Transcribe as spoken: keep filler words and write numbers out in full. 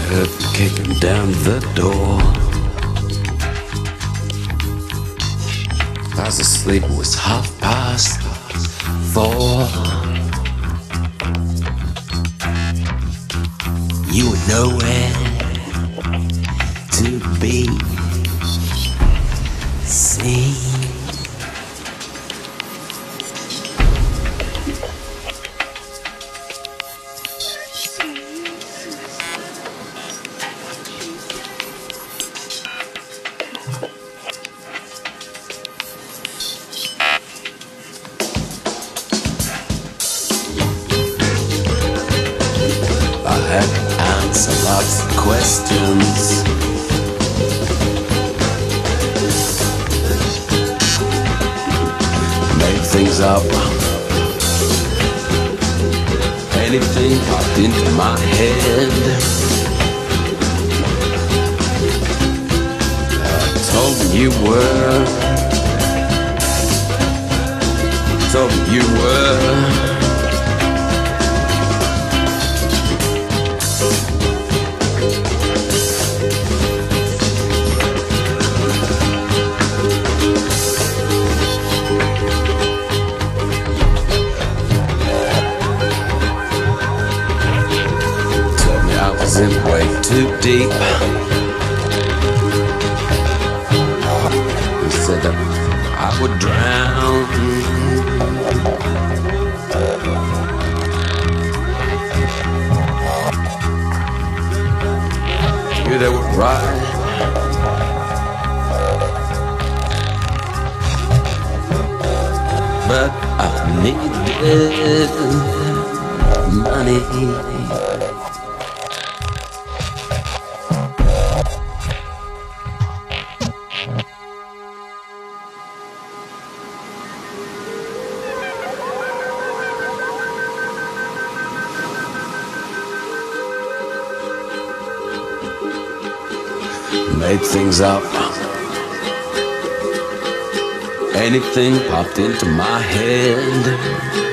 heard kicking down the door. I was asleep, it was half past four. You were nowhere to be seen. I had to answer lots of questions. Made things up. Anything popped into my head. I told me you were. Told me you were. In way too deep. He said that I would drown. You they were right. But I needed money. Made things up. Anything popped into my head.